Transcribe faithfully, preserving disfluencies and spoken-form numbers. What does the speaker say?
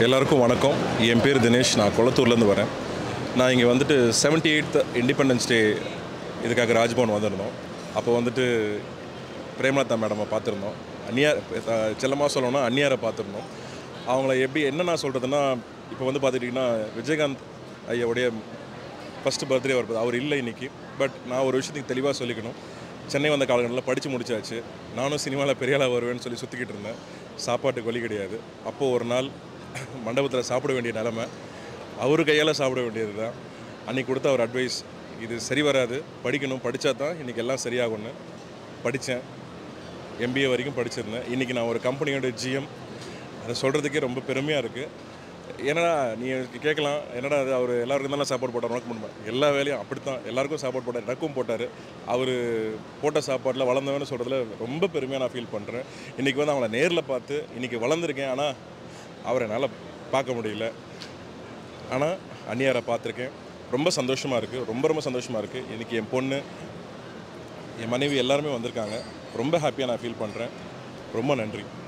எல்லாருக்கும் வணக்கம். என் பேர் தினேஷ். நான் கொளத்தூர்லேருந்து வரேன். நான் இங்கே வந்துட்டு செவன்ட்டி எயித் இண்டிபெண்டன்ஸ் டே இதுக்காக ராஜ்பவன் வந்திருந்தோம். அப்போ வந்துட்டு பிரேமலதா மேடமை பார்த்துருந்தோம். அந்நியார் செல்லமாக சொல்லணும்னா அந்நியாரை பார்த்துருந்தோம். அவங்கள எப்படி என்ன நான் சொல்கிறதுன்னா, இப்போ வந்து பார்த்துட்டிங்கன்னா விஜயகாந்த் ஐயாவுடைய ஃபஸ்ட்டு பர்த்டே வருது. அவர் இல்லை இன்றைக்கி. பட் நான் ஒரு விஷயத்துக்கு தெளிவாக சொல்லிக்கணும். சென்னை வந்த காலங்களில் படித்து முடிச்சாச்சு. நானும் சினிமாவில் பெரிய ஆளாக வருவேன்னு சொல்லி சுற்றிக்கிட்டு இருந்தேன். சாப்பாட்டுக்கு வழி கிடையாது. அப்போது ஒரு நாள் மண்டபத்தில் சாப்பிட வேண்டிய நிலமை, அவர் கையால் சாப்பிட வேண்டியது தான். அன்றைக்கி கொடுத்த அவர் அட்வைஸ், இது சரி வராது, படிக்கணும், படித்தா தான் இன்றைக்கி எல்லாம் சரியாகும்னு படித்தேன். எம்பிஏ வரைக்கும் படிச்சிருந்தேன். இன்றைக்கி நான் ஒரு கம்பெனியோட ஜிஎம். அதை சொல்கிறதுக்கே ரொம்ப பெருமையாக இருக்குது. ஏன்னா நீ கேட்கலாம், என்னடா அது அவர் எல்லாருக்கும் தானே சாப்பாடு போட்டார், உனக்கு முடியுமா? எல்லா வேலையும் அப்படி தான், எல்லாருக்கும் சாப்பாடு போட்டார், எனக்கும் போட்டார். அவர் போட்ட சாப்பாட்டில் வளர்ந்தவன்னு சொல்கிறதுல ரொம்ப பெருமையாக நான் ஃபீல் பண்ணுறேன். இன்றைக்கி வந்து அவங்கள நேரில் பார்த்து இன்றைக்கி வளர்ந்துருக்கேன். ஆனால் அவரை என்னால் பார்க்க முடியல. ஆனால் அந்நியாரை பார்த்துருக்கேன். ரொம்ப சந்தோஷமாக இருக்குது. ரொம்ப ரொம்ப சந்தோஷமாக இருக்குது. இன்றைக்கி என் பொண்ணு, என் மனைவி எல்லாருமே வந்திருக்காங்க. ரொம்ப ஹாப்பியாக நான் ஃபீல் பண்ணுறேன். ரொம்ப நன்றி.